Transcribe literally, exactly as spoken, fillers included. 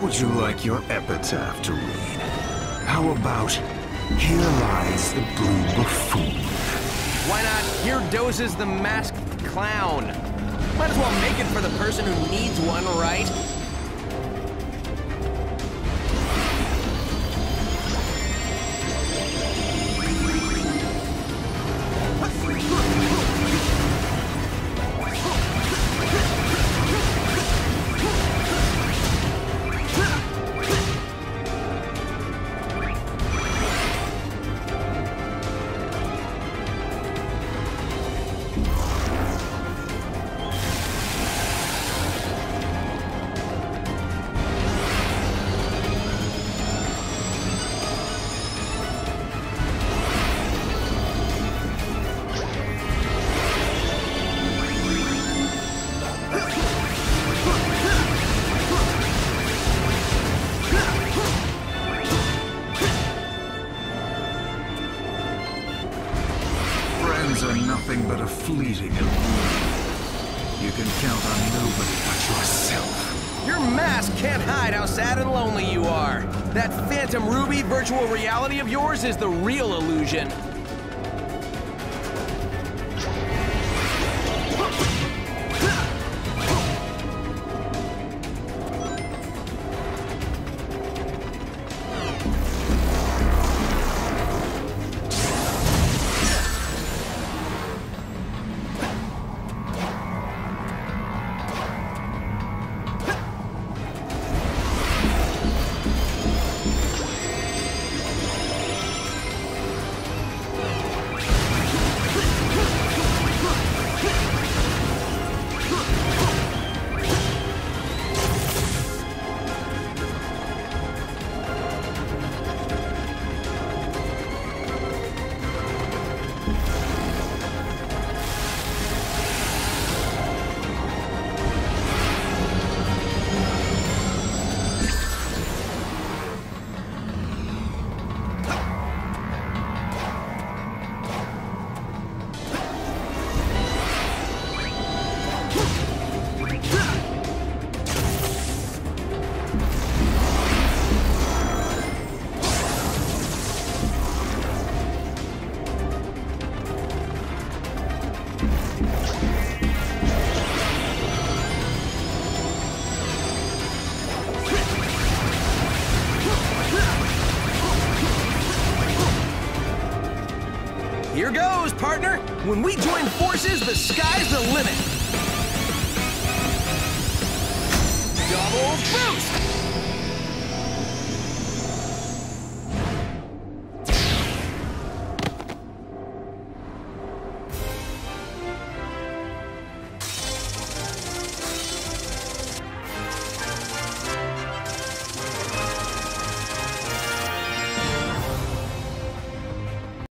Would you like your epitaph to read? How about, "Here lies the blue buffoon"? Why not, "Here dozes the masked clown"? Might as well make it for the person who needs one, right? Friends are nothing but a fleeting illusion. You can count on nobody but yourself. Your mask can't hide how sad and lonely you are. That Phantom Ruby virtual reality of yours is the real illusion. Here goes, partner! When we join forces, the sky's the limit! Double boost!